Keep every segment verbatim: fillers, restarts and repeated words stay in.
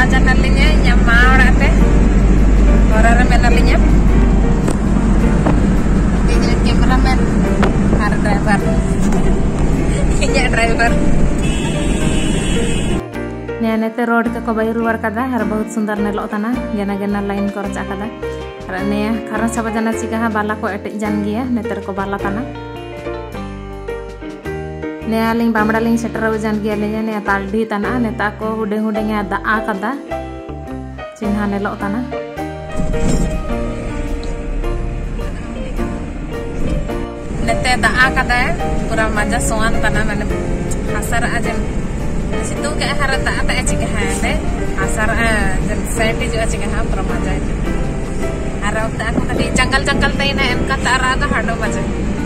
janalinya nyama orang teh orang menalinya ini cameraman har driver ini driver nete road ke kobai ruar kada har बहुत सुंदर नेलो तना जना जना line को रचा kada ने कारण सब जना चिका बाला को एटे जान गया नेतर को बाला तना ने आलिंग बामड़ा लिंग सेटर जान गया ले ने तालडी तना नेता को हुडे हुडे nya दा आ kada चिन्हा नेलो तना नेते दा आ kada पूरा मजा सोआन तना माने hasar aja situ ke harap tak ada cika hande asar dan saya juga cika ham permaja itu harap tak aku tadi jangkal jangkal taina em kata araga hado maja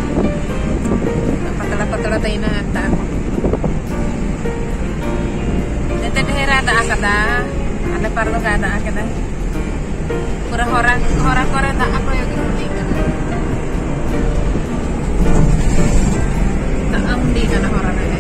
patala patala taina tak aku nete dhera ada akada ada parlo ka ada akada pura orang orang orang tak aku yang ini tak amdi kana orang ini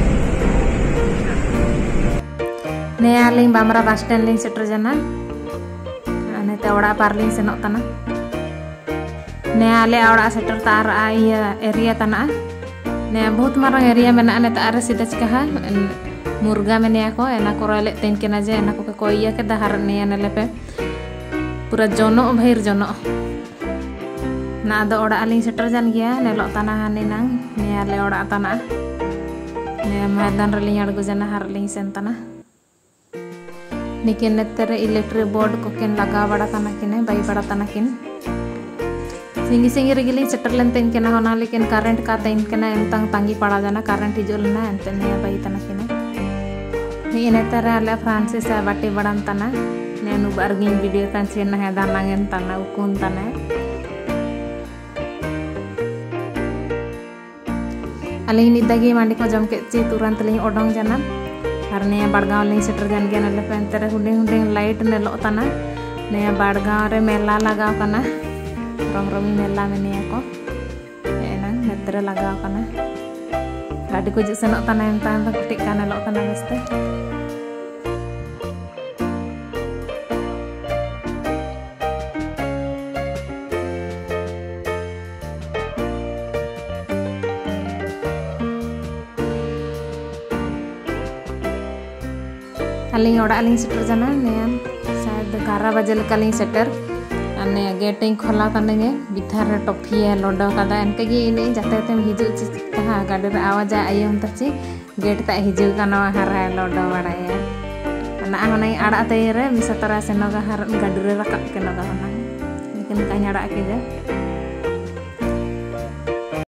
ने आलिंग Bamra bus stand लिंग shutter जना ने ते ओड़ा पारलिंग सेनोक तना ने आले ओड़ा सेटर तार आइया एरिया तना ने बहुत मारंग एरिया मेना ने तार सीधा चिका मुर्गा मेने को एना को रेले तेन केना जे एना को को इया के दहार ने ने लेपे पूरा जोनो भैर जोनो ना दो ओड़ा आलिंग सेटर जन गया ने लो तना हानि नंग ने आले ओड़ा तना ने मैदान रलिंग अड़गो जना हारलिंग सेन तना निकिन नेतरे इलेक्ट्रिक बोर्ड को किन लगा बड़ा तना किने बाई बड़ा तना किन सिंगी सिंगी रेगिलिंग सेटर लेन तेन केना होना लेकिन करंट का तेन केना एंतंग तांगी पड़ा जाना करंट हिजुल ना एंते ने बाई तना किने नि नेतरे आले फ्रांसिस बाटी बड़न तना नेनु बारगिंग वीडियो तान चेन है दानांगेन तना उकुन तना अलिंग निदगी मांडी को जम के ची तुरंत लिंग ओडोंग जाना ने बाड़गांव लिंग सेटर जान गया नले पेंtere हुडिंग हुडिंग लाइट नेलो तना ने बाड़गांव रे मेला लगाव कना रंग रंगी मेला मेनिया को एना नेतरे लगाव कना गाड़ी को जिसनो तना एंता तो कटिक का नेलो तना बस्ते अलिंग ओड़ा लिंग सेटर जना ने शायद ग्यारह बजे लकालिंग सेटर अने गेटिंग खोला तने बिथार टॉफी लोडो कदा एनके गे इने जाते ते हिजु चिका गाड़ी रे आवाज आयम तची गेट ता हिजु कनो हरा लोडो बड़ाया ना हने आड़ा ते रे मिसतरा सेनोगा हर गाड़ी रे रकब केनोगा हना लेकिन काई आड़ा के जे